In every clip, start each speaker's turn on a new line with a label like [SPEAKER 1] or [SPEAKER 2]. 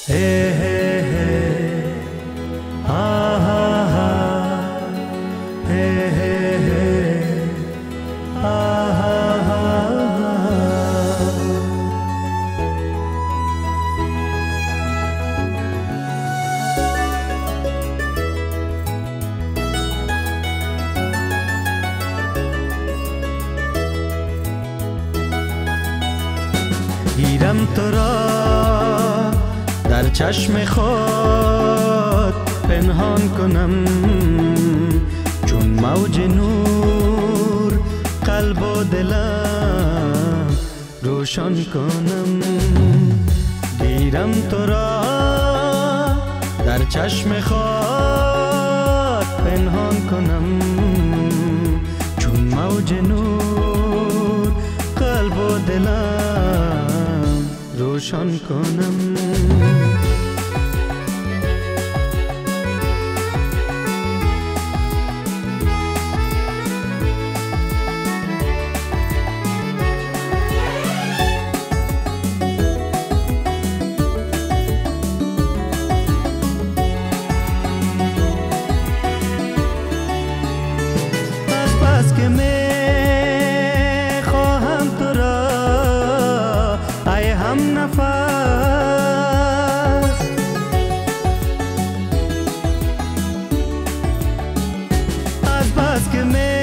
[SPEAKER 1] Hey, hey, hey. Ah, ah, ah. Hey, hey, hey. Ah, ah, ah. گیرم تو را در چشم خود پنهان کنم، چون موج نور قلب و دلم روشن کنم. گیرم تو را در چشم خود پنهان کنم، چون موج نور قلب و دلم روشن کنم. بس که می خواهم تو را ای هم نفس، از بس که می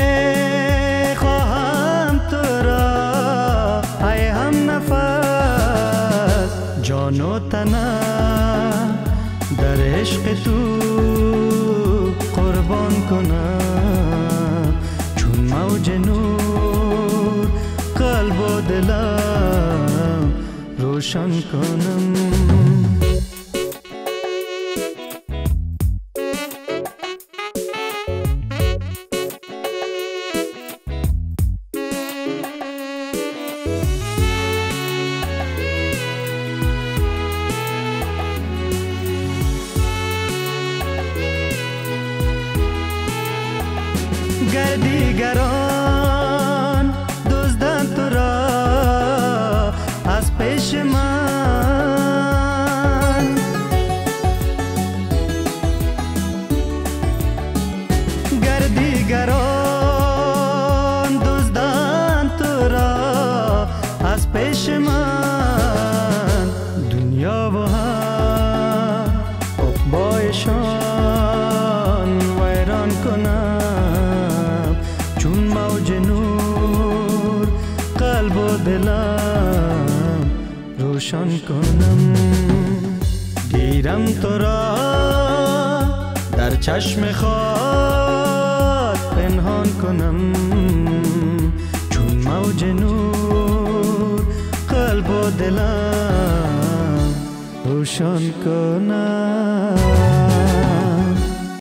[SPEAKER 1] خواهم تو را ای هم نفس، جان و تنم در عشق تو قربان کنم، چون موج نور قلب و دلم روشن کنم. گر دیگران دزدند تو را از پیش من، گر دیگران دزدند تو را از پیش من، دنیا و هم عقبایشان ویران کنم، چون موج نور قلب و دلم روشن کنم. گیرم تو را در چشم خود پنهان کنم، چون موج نور قلب و دلم روشن کنم.